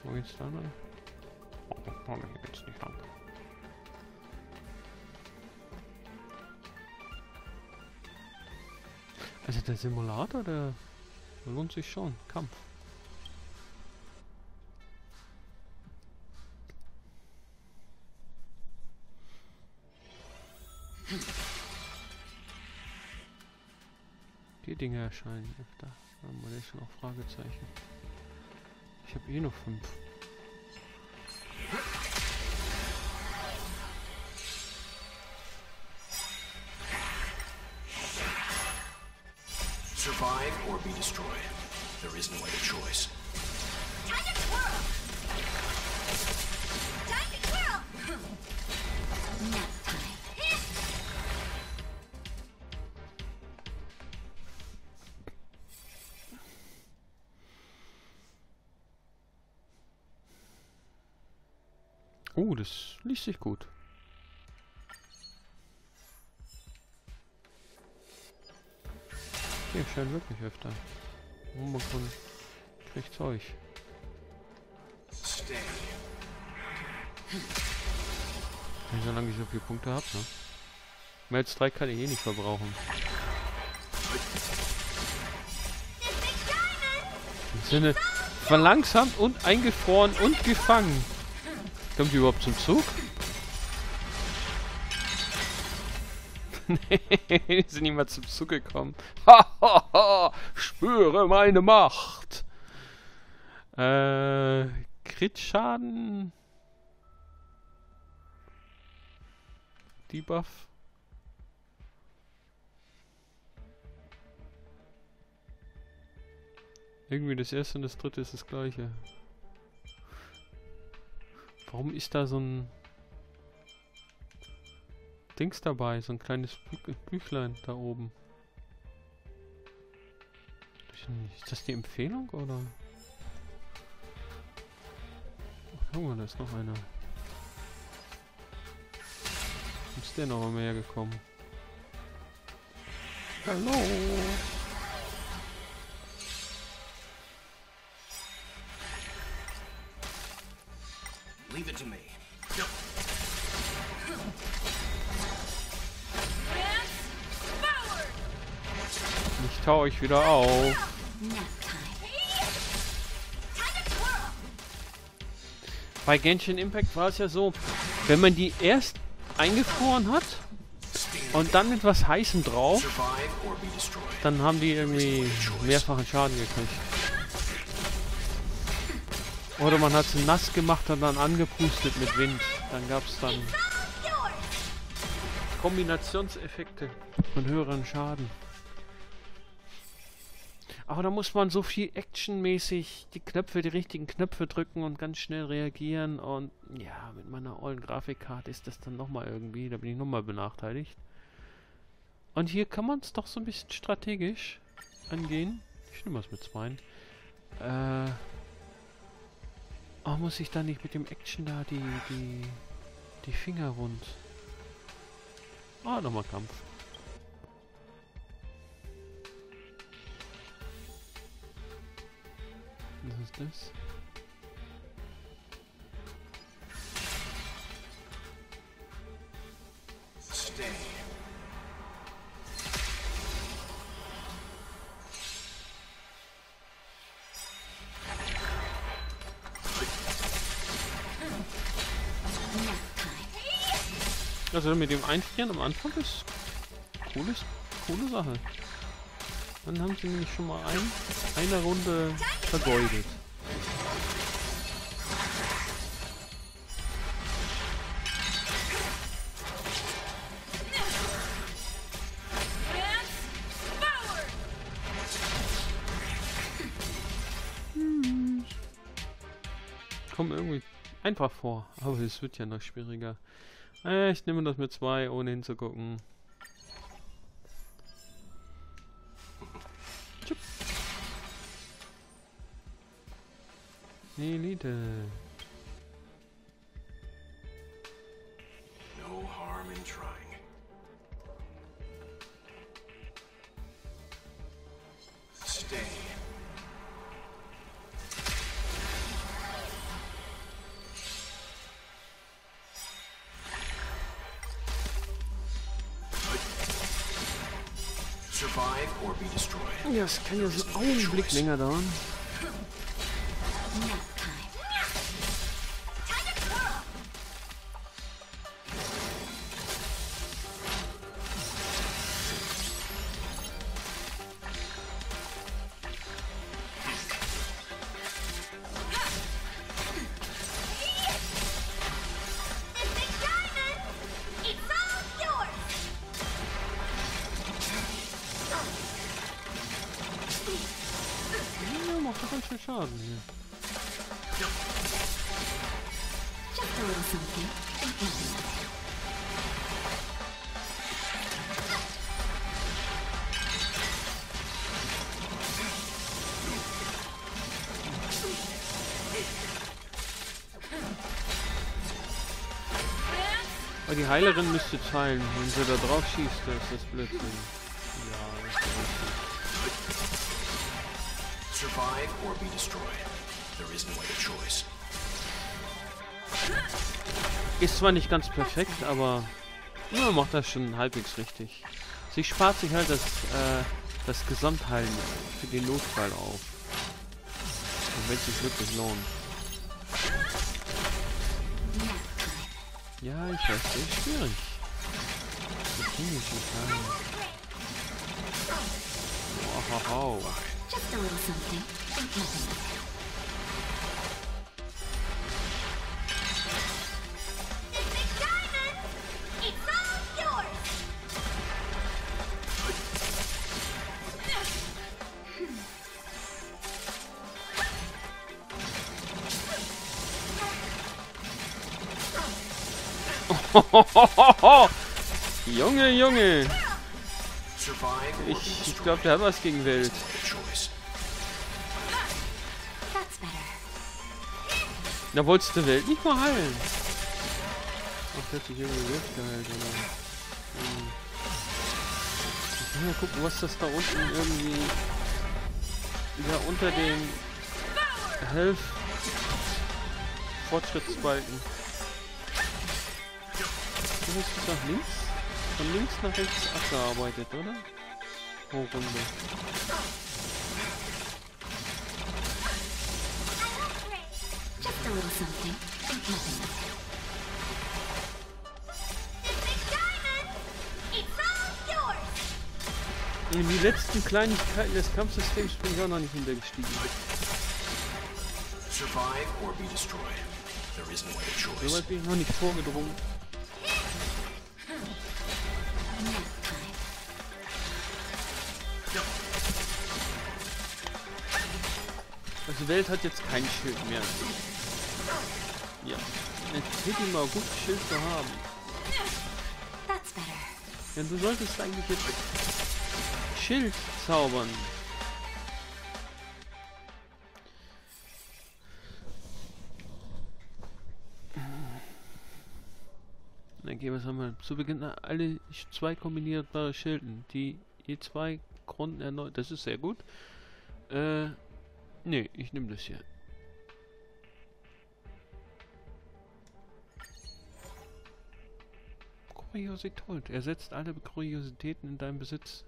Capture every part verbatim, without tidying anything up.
Wo geht's da noch? Oh, oh, hier geht's nicht lang. Also der Simulator, der lohnt sich schon. Kampf. Die Dinge erscheinen öfter. Da haben wir schon noch Fragezeichen. Ich habe eh noch fünf. Survive or be destroyed. There is no other choice. Time to twirl! Time to twirl! Nap time. Oh, das liest sich gut. Hier scheint wirklich öfter. Oh, man kann, kriegt Zeug. Stay. Wenn ich so lange so viele Punkte habe, ne? Mehr als drei kann ich eh nicht verbrauchen. Im Sinne verlangsamt und eingefroren und gefangen. Kommt die überhaupt zum Zug? Nee, die sind nicht mal zum Zug gekommen. Hahaha, spüre meine Macht. Äh, Crit-Schaden. Debuff. Irgendwie das erste und das dritte ist das gleiche. Warum ist da so ein Dings dabei? So ein kleines Bü Büchlein da oben. Ist das die Empfehlung oder? Ach, guck mal, da ist noch einer. Ist der noch einmal hergekommen? Hallo! Leave it to me. Ich tau euch wieder auf. Bei Genshin Impact war es ja so, wenn man die erst eingefroren hat und dann mit was Heißem drauf, dann haben die irgendwie mehrfachen Schaden gekriegt. Oder man hat sie nass gemacht und dann angepustet mit Wind. Dann gab es dann Kombinationseffekte von höheren Schaden. Aber da muss man so viel actionmäßig die Knöpfe, die richtigen Knöpfe drücken und ganz schnell reagieren. Und ja, mit meiner ollen Grafikkarte ist das dann nochmal irgendwie, da bin ich nochmal benachteiligt. Und hier kann man es doch so ein bisschen strategisch angehen. Ich nehme was mit zwei. Äh... Oh, muss ich da nicht mit dem Action da die, die, die Finger rund? Ah, nochmal Kampf. Was ist das? Stay. Also mit dem Einfrieren am Anfang ist cooles, coole Sache. Dann haben sie nämlich schon mal ein, eine Runde vergeudet. Hm. Kommt irgendwie einfach vor, aber es wird ja noch schwieriger. Äh, ich nehme das mit zwei, ohne hinzugucken. Tschüpp. Elite. No harm in trying. Stay. Survive or be destroyed. Ja, es kann ja so There einen isn't a Augenblick choice. länger dauern. Nap time. Time to twirl. This big diamond, it's all yours. Ja, macht doch ganz schön Schaden hier. Just a little something. And nothing else. Aber die Heilerin müsste teilen. Wenn sie da drauf schießt, dann ist das Blödsinn. Ja, das ist richtig. Survive or be destroyed. There is no other choice. Ist zwar nicht ganz perfekt, aber ja, macht das schon halbwegs richtig. Sie spart sich halt das, äh, das Gesamtheilen für den Notfall auf. Und wenn es sich wirklich lohnt. Ja, ich weiß, das ist schwierig. Das bin ich nicht sagen. Wow, wow, wow. Just a little something. And nothing else. This big diamond, it's all yours. Junge, Junge! Survive or be Ich, ich destroyed. glaube, der hat was gegen Welt. No other choice. That's better. Da wolltest du Welt nicht mal heilen. Ach, der hat sich irgendwie selbst geheilt, oder? Hm. Ich will mal gucken, was das da unten irgendwie... Ja, unter dem... Health... Fortschrittsbalken. Du hast es nach links? Von links nach rechts abgearbeitet, oder? Pro Runde. Just a little something. And nothing else. This big diamond, it's all yours. In die letzten Kleinigkeiten des Kampfsystems bin ich auch noch nicht hintergestiegen. Survive or be destroyed. There is no other So choice. weit bin ich noch nicht vorgedrungen. Nap time. Also Welt hat jetzt kein Schild mehr. Ja. Es hätte immer gut, Schild zu haben. That's better. Ja, du solltest eigentlich jetzt Schild zaubern. Dann gehen wir es einmal. Zu Beginn alle zwei kombinierbare Schilden, die je zwei Runden erneut. Das ist sehr gut. Äh, nee, ich nehme das hier. Kuriosität. Ersetzt alle Kuriositäten in deinem Besitz.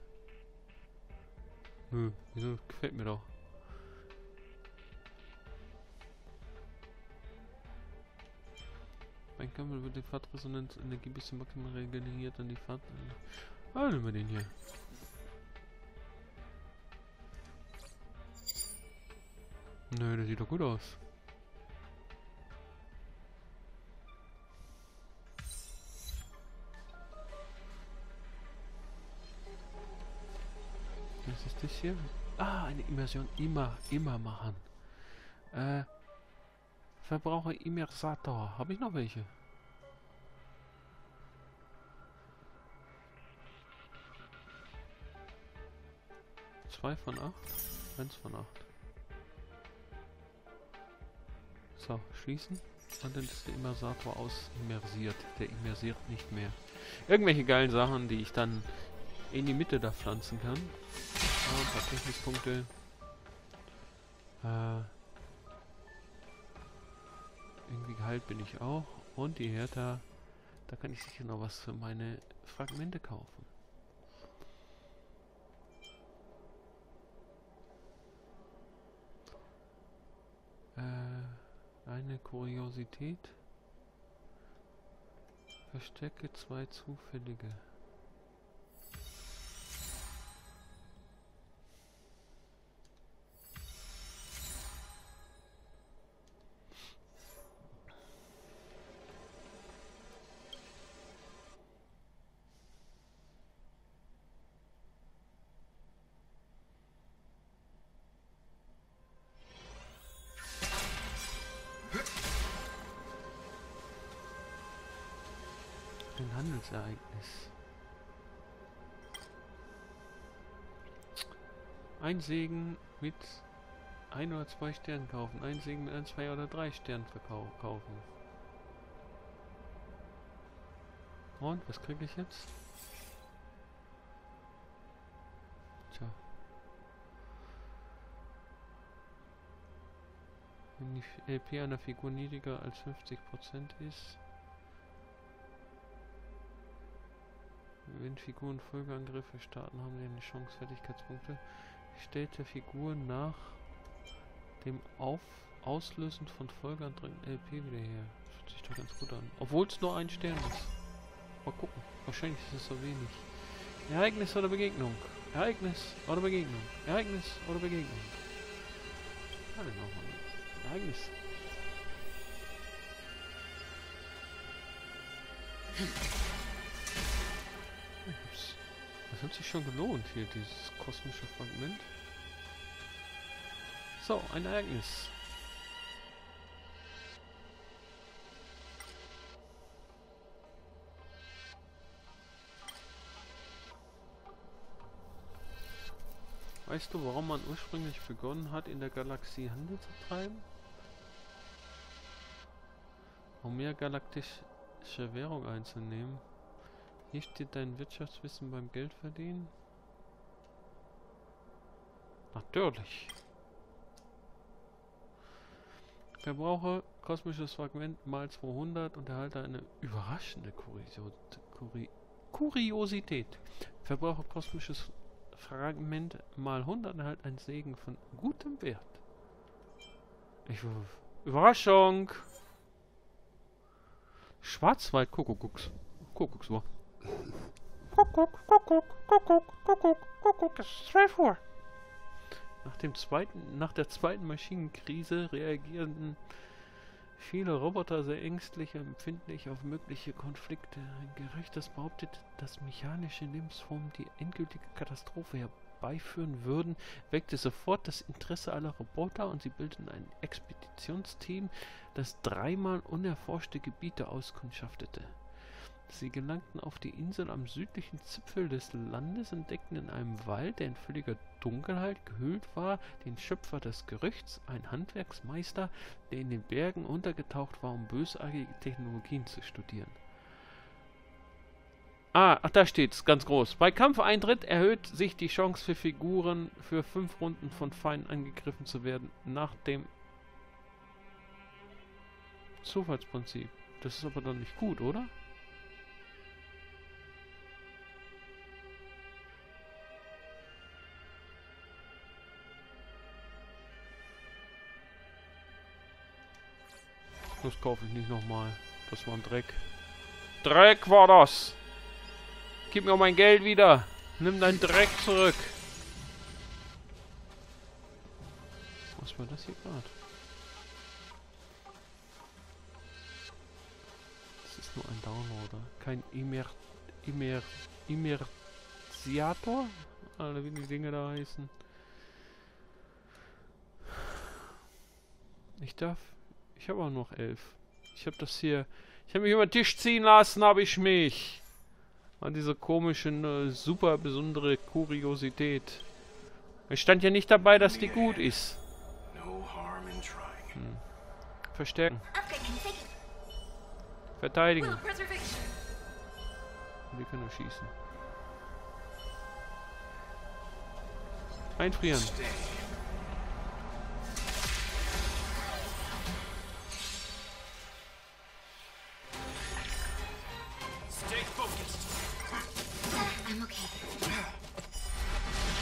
Nö, wieso? Gefällt mir doch. Mein Kampf wird die Fahrtresonanz Energie bis zum Maximum regeneriert und die Fahrt. Ah, nehmen wir den hier. Nö, das sieht doch gut aus. Was ist das hier? Ah, eine Immersion. Immer, immer machen. Äh. Verbraucher Immersator. Habe ich noch welche? Zwei von acht? Eins von acht. So, schließen. Und dann ist der Immersator ausimmersiert. Der immersiert nicht mehr. Irgendwelche geilen Sachen, die ich dann in die Mitte da pflanzen kann. Ah, ein paar Technispunkte. Äh, irgendwie geheilt bin ich auch. Und die Hertha, da kann ich sicher noch was für meine Fragmente kaufen. eine Kuriosität. Verstecke zwei zufällige. Ein Handelsereignis. Ein Segen mit ein oder zwei Sternen kaufen. Ein Segen mit ein, zwei oder drei Sternen verkaufen. Und, was kriege ich jetzt? Tja. Wenn die L P einer Figur niedriger als fünfzig Prozent ist. Wenn Figuren Folgeangriffe starten, haben sie eine Chance, Fertigkeitspunkte. Stellt der Figur nach dem Auf Auslösen von Folgeanträgen L P wieder her. Das hört sich doch ganz gut an. Obwohl es nur ein Stern ist. Mal gucken. Wahrscheinlich ist es so wenig. Ereignis oder Begegnung? Ereignis oder Begegnung? Ereignis oder Begegnung? Warte nochmal. Ereignis. Das hat sich schon gelohnt hier, dieses kosmische Fragment. So, ein Ereignis. Weißt du, warum man ursprünglich begonnen hat, in der Galaxie Handel zu treiben? Um mehr galaktische Währung einzunehmen. Hier steht dein Wirtschaftswissen beim Geldverdienen. Natürlich. Verbrauche kosmisches Fragment mal zweihundert und erhalte eine überraschende Kurio Kuri Kuriosität. Verbrauche kosmisches Fragment mal hundert und erhalte einen Segen von gutem Wert. Ich Überraschung! Schwarzwald Kuckucks. Kuckucksuhr. Kuckuck, Kuckuck, Kuckuck, Kuckuck, Kuckuck, es ist zwölf Uhr. Nach dem zweiten, nach der zweiten Maschinenkrise reagierten viele Roboter sehr ängstlich und empfindlich auf mögliche Konflikte. Ein Gerücht, das behauptet, dass mechanische Lebensformen die endgültige Katastrophe herbeiführen würden, weckte sofort das Interesse aller Roboter und sie bildeten ein Expeditionsteam, das dreimal unerforschte Gebiete auskundschaftete. Sie gelangten auf die Insel am südlichen Zipfel des Landes und entdeckten in einem Wald, der in völliger Dunkelheit gehüllt war, den Schöpfer des Gerüchts, ein Handwerksmeister, der in den Bergen untergetaucht war, um bösartige Technologien zu studieren. Ah, ach, da steht's, ganz groß. Bei Kampfeintritt erhöht sich die Chance für Figuren, für fünf Runden von Feinden angegriffen zu werden, nach dem Zufallsprinzip. Das ist aber dann nicht gut, oder? Das kaufe ich nicht nochmal. Das war ein Dreck. Dreck war das! Gib mir mein Geld wieder! Nimm deinen Dreck zurück! Was war das hier gerade? Das ist nur ein Downloader. Kein Immer... Immer... Immersiator? Alle wie die Dinge da heißen. Ich darf... Ich habe auch noch elf. Ich habe das hier... Ich habe mich über den Tisch ziehen lassen, habe ich mich. An diese komische, äh, super besondere Kuriosität. Es stand ja nicht dabei, dass die gut ist. Hm. Verstärken. Verteidigen. Wir können nur schießen. Einfrieren. I'm okay.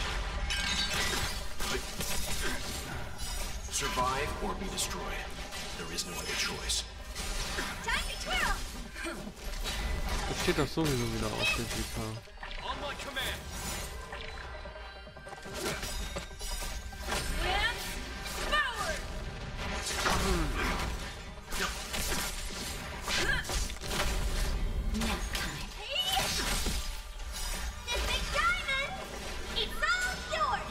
Survive or be destroyed. There is no other choice. Time to twirl! Das steht doch sowieso wieder auf der G K. On my command. And forward! Nap time. This big diamond! It's all yours!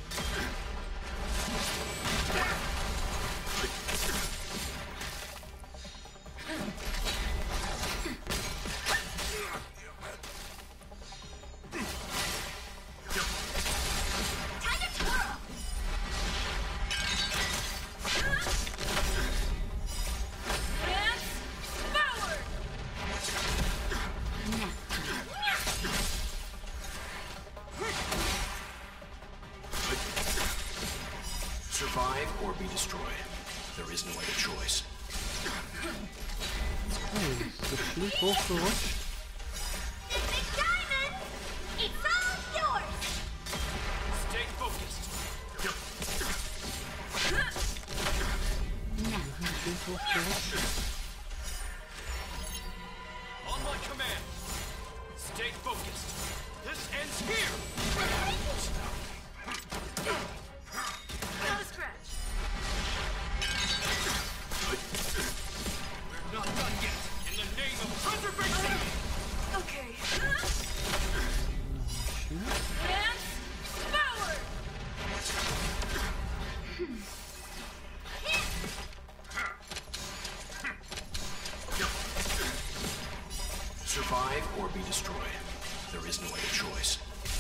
Time to twirl! And forward! Nap time. Survive or be destroyed. There is no other choice. Hey, ist das Schild hochgerutscht? This big diamond! It's all yours! Stay focused. Now, Schild hochgerutscht? On my command. Stay focused. This ends here. no scratch. We're not done yet. In the name of conservation. Okay. Schild? And forward! Survive or be destroyed. There is no other choice.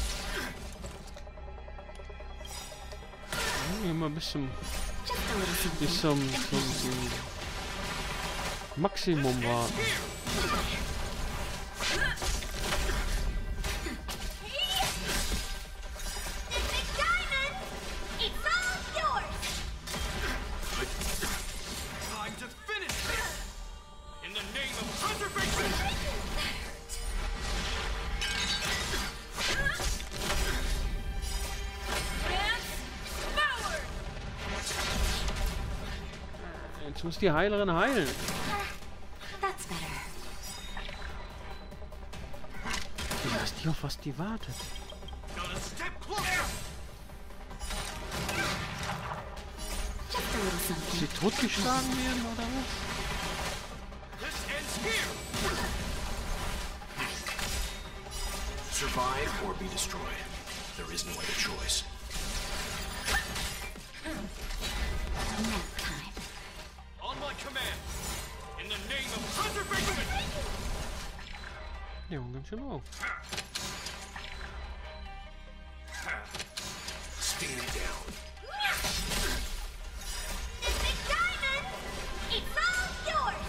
Immer bis zum, Just a little something. bis zum, zum, zum Maximum warten. This big diamond! It's all yours! Time to finish this. In the name of conservation. And forward! Jetzt muss die Heilerin heilen. That's better. Ich weiß nicht, auf was die wartet. Gotta step closer. Just a little something. Sie totgeschlagen werden oder was? This ends here. Survive or be destroyed. There is no other choice. Nap time. On my command. In the name of conservation. Ja, und ganz schön auf. Stand down. This big diamond! It's all yours!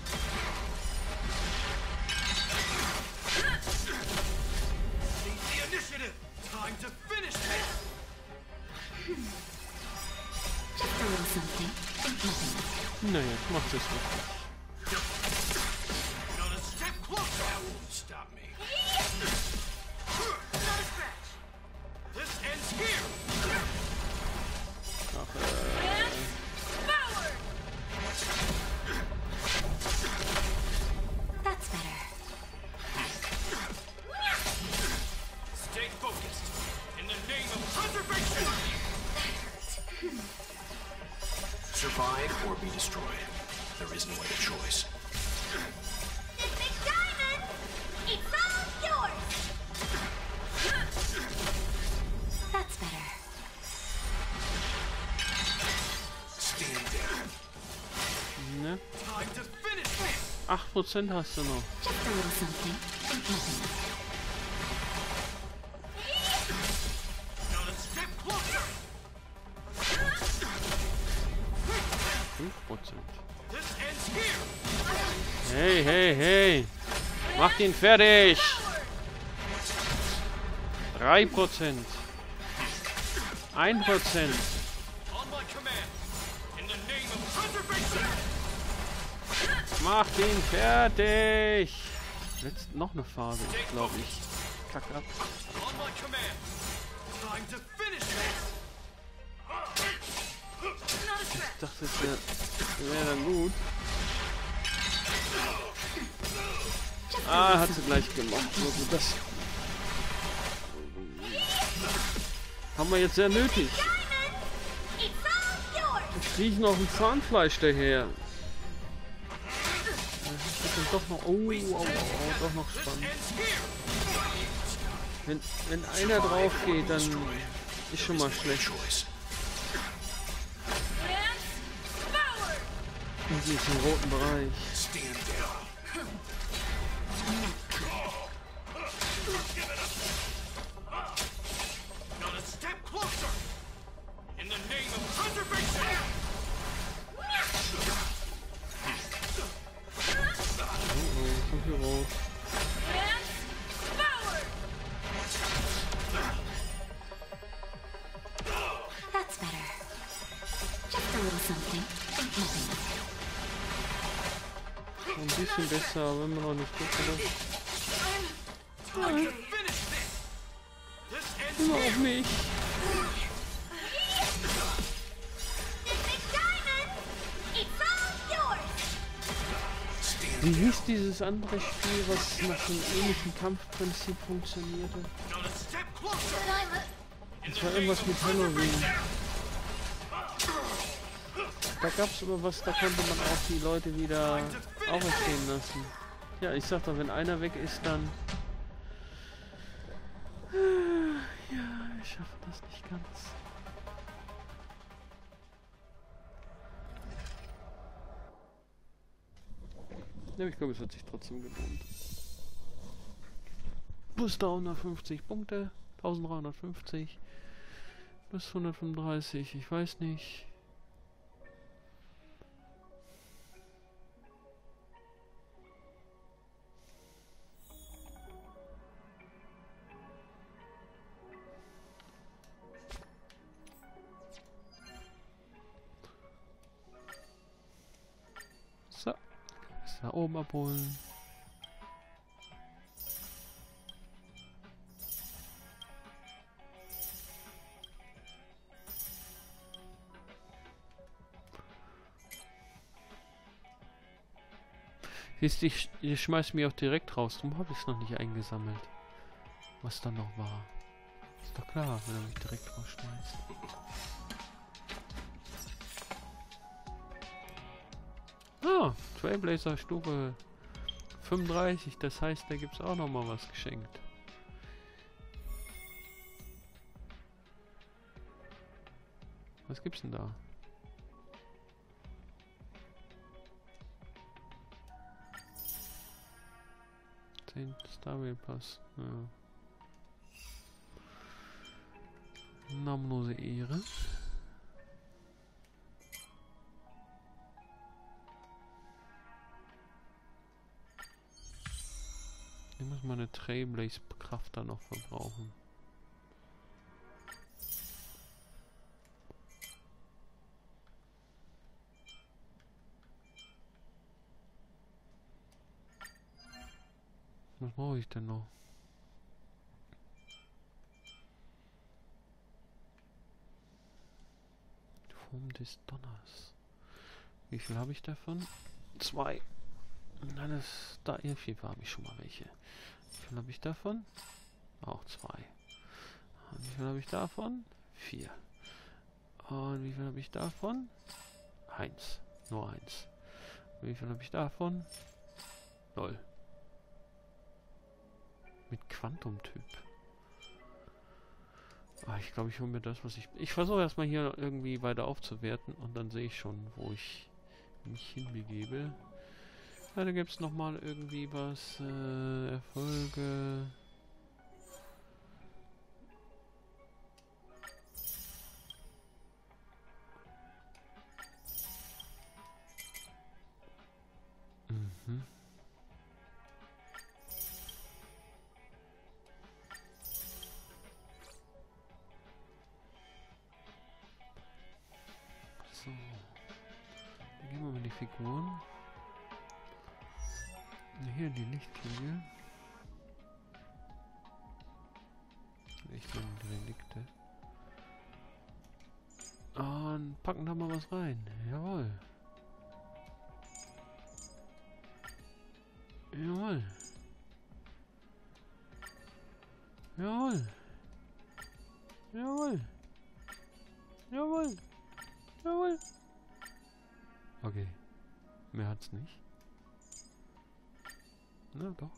Seize the initiative. Time to finish this. Just a little something. Nothing. Naja, jetzt macht es richtig. Gotta step closer. That won't stop me. Not a scratch. This ends here. Ach, äh, And forward! That's better. Stay focused. In the name of conservation. Survive or be destroyed. There is no other choice. This big diamond! It's all yours! That's better. Stand down. ne? Time to finish this. acht Prozent hast du noch. Just a little something. Nothing. Gotta step closer. fünf Prozent. This ends here. Hey, hey, hey. Macht ihn fertig. drei Prozent. ein Prozent. On my command. In the name of conservation. Macht ihn fertig. Jetzt noch eine Phase, glaube ich. Kack ab. On my command. Time to finish this. Not a threat. Ich dachte, der Wäre dann gut. Ah, hat sie gleich gemacht. Also das haben wir jetzt sehr nötig. It's all yours. Ich kriege noch ein Zahnfleisch daher. Das ist dann doch noch. Oh, oh, oh, oh, doch noch spannend. Wenn, wenn einer drauf geht, dann ist schon mal schlecht. Choice. Und sie ist im roten Bereich. Stand down. Not a step closer! In the name of preservation! Oh, oh, so viel rot. That's better. Just a little something. Nothing else. Ein bisschen besser, aber immer noch nicht gut, oder? Time to finish this! This ends Immer here! auf mich. Big Diamond! It's all yours. Stand Wie hieß dieses andere Spiel, was nach einem ähnlichen Kampfprinzip funktionierte? Not a step closer! In Das the war name irgendwas of mit Halloween. preservation! Da gab es aber was, da konnte man auch die Leute wieder auferstehen lassen. Ja, ich sag doch, wenn einer weg ist, dann... Ja, ich schaffe das nicht ganz. Ja, ich glaube, es hat sich trotzdem gelohnt. Plus dreihundertfünfzig Punkte, dreizehnhundertfünfzig, plus hundertfünfunddreißig, ich weiß nicht. So, ist da oben abholen. Siehst du, ich, ich schmeiß mich auch direkt raus. Darum habe ich es noch nicht eingesammelt. Was da noch war. Ist doch klar, wenn er mich direkt rausschmeißt. Ah, Trailblazer Stufe fünfunddreißig. Das heißt, da gibt es auch noch mal was geschenkt. Was gibt's denn da? zehn Starwheel Pass. Ja. Namenlose Ehre. Ich muss meine Trailblaze Kraft da noch verbrauchen. Was brauche ich denn noch? Form des Donners. Wie viel habe ich davon? Zwei. Nein, das da irgendwie habe ich schon mal welche. Wie viel habe ich davon? Auch zwei. Und wie viel habe ich davon? Vier. Und wie viel habe ich davon? Eins. Nur eins. Wie viel habe ich davon? Null. Mit Quantum-Typ. Ah, ich glaube, ich hole mir das, was ich... Ich versuche erstmal hier irgendwie weiter aufzuwerten und dann sehe ich schon, wo ich mich hinbegebe. Ja, da gibt es nochmal irgendwie was. Äh, Erfolge. Mhm. So. Dann gehen wir mal die Figuren. Hier die Lichtkegel. Ich nehme die Relikte. Und packen da mal was rein. Jawohl. Jawohl. Jawohl. Jawohl. Jawohl. Jawohl. Okay. Mehr hat's nicht. Na doch.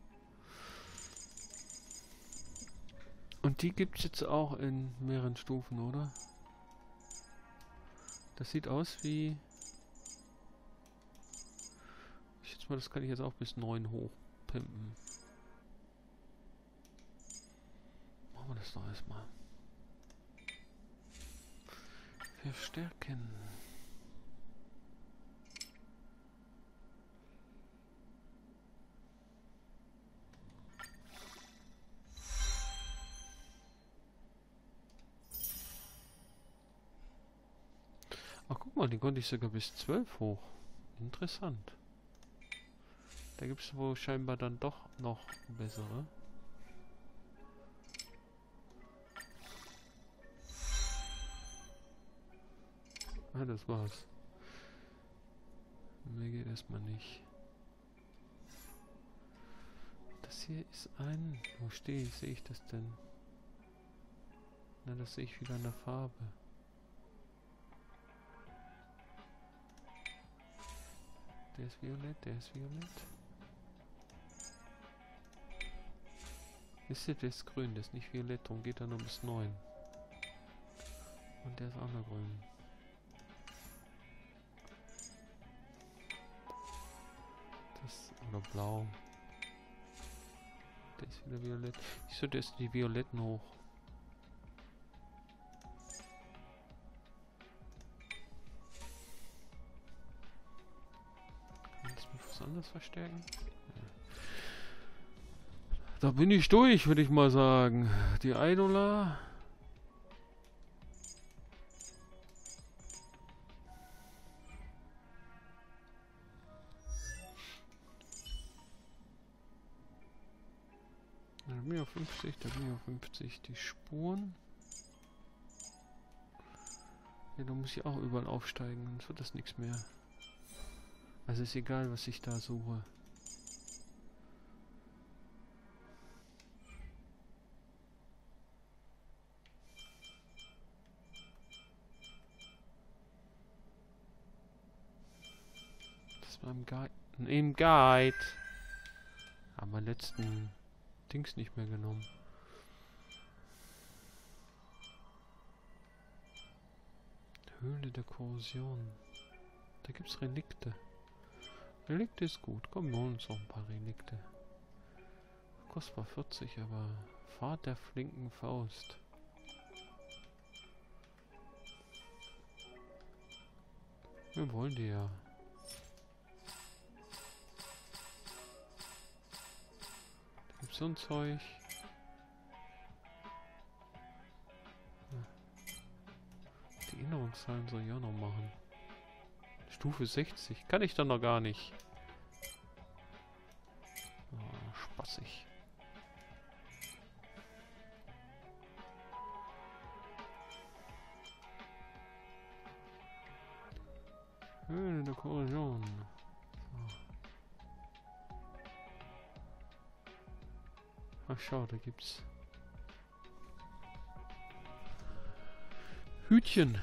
Und die gibt's jetzt auch in mehreren Stufen, oder? Das sieht aus wie... Ich schätze mal, das kann ich jetzt auch bis neun hochpimpen. Machen wir das doch erstmal. Verstärken. Ach, guck mal, die konnte ich sogar bis zwölf hoch. Interessant. Da gibt es wohl scheinbar dann doch noch bessere. Ah, das war's. Mehr geht erstmal nicht. Das hier ist ein... Wo stehe ich? Sehe ich das denn? Na, das sehe ich wieder in der Farbe. Der ist violett, der ist violett. Wisst ihr, der ist grün, der ist nicht violett, darum geht er nur bis neun. Und der ist auch noch grün. Das, oder blau. Der ist wieder violett. Ich so, der ist die violetten hoch. Kann ich mich was anderes verstärken? Ja. Da bin ich durch, würde ich mal sagen. Die Eidola. Da bin ich auf fünfzig, da bin ich auf fünfzig. Die Spuren. Ja, da muss ich auch überall aufsteigen, sonst wird das nichts mehr. Also ist egal, was ich da suche. Das war im Guide. Im Guide. Haben wir letzten Dings nicht mehr genommen. Höhle der Korrosion. Da gibt's Relikte. Relikte ist gut. Komm, wir holen uns noch ein paar Relikte. Kostet zwar vierzig, aber Fahrt der flinken Faust. Wir wollen die ja. Da gibt's so ein Zeug. Die Erinnerungszahlen soll ich auch noch machen. Stufe sechzig. Kann ich dann noch gar nicht. Oh, spaßig. Höhle der Korrosion. So. Ach schau, da gibt's Hütchen.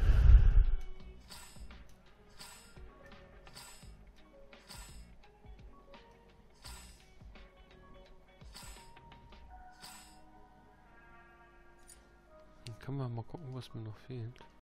Dann können wir mal gucken, was mir noch fehlt.